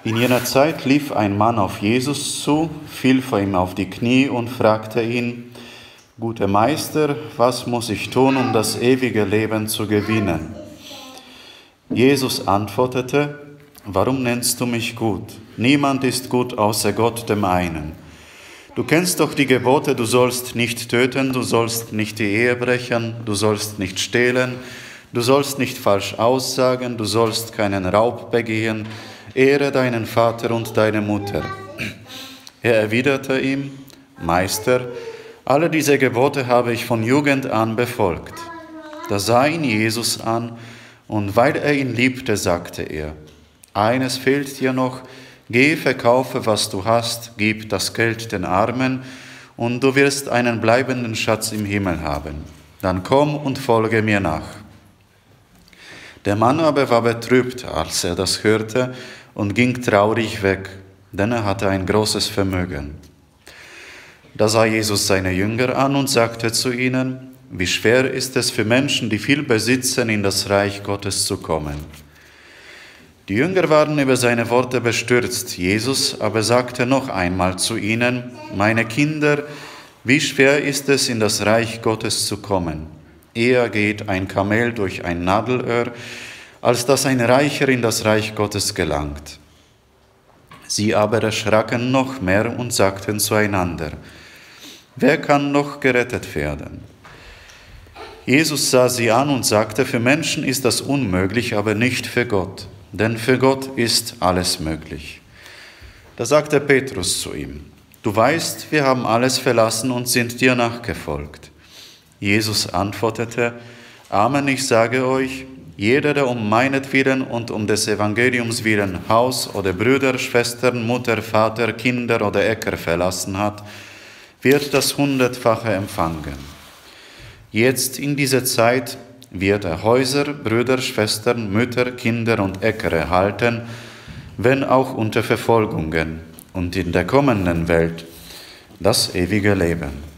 In jener Zeit lief ein Mann auf Jesus zu, fiel vor ihm auf die Knie und fragte ihn: Guter Meister, was muss ich tun, um das ewige Leben zu gewinnen? Jesus antwortete: Warum nennst du mich gut? Niemand ist gut außer Gott, dem einen. Du kennst doch die Gebote: Du sollst nicht töten, du sollst nicht die Ehe brechen, du sollst nicht stehlen, du sollst nicht falsch aussagen, du sollst keinen Raub begehen, ehre deinen Vater und deine Mutter. Er erwiderte ihm: Meister, alle diese Gebote habe ich von Jugend an befolgt. Da sah ihn Jesus an, und weil er ihn liebte, sagte er: Eines fehlt dir noch, geh, verkaufe, was du hast, gib das Geld den Armen, und du wirst einen bleibenden Schatz im Himmel haben. Dann komm und folge mir nach. Der Mann aber war betrübt, als er das hörte, und ging traurig weg, denn er hatte ein großes Vermögen. Da sah Jesus seine Jünger an und sagte zu ihnen: Wie schwer ist es für Menschen, die viel besitzen, in das Reich Gottes zu kommen. Die Jünger waren über seine Worte bestürzt. Jesus aber sagte noch einmal zu ihnen: Meine Kinder, wie schwer ist es, in das Reich Gottes zu kommen. Eher geht ein Kamel durch ein Nadelöhr, als dass ein Reicher in das Reich Gottes gelangt. Sie aber erschraken noch mehr und sagten zueinander: Wer kann noch gerettet werden? Jesus sah sie an und sagte: Für Menschen ist das unmöglich, aber nicht für Gott, denn für Gott ist alles möglich. Da sagte Petrus zu ihm: Du weißt, wir haben alles verlassen und sind dir nachgefolgt. Jesus antwortete: Amen, ich sage euch, jeder, der um meinetwillen und um des Evangeliums willen Haus oder Brüder, Schwestern, Mutter, Vater, Kinder oder Äcker verlassen hat, wird das 100-fache empfangen. Jetzt in dieser Zeit wird er Häuser, Brüder, Schwestern, Mütter, Kinder und Äcker erhalten, wenn auch unter Verfolgungen, und in der kommenden Welt das ewige Leben.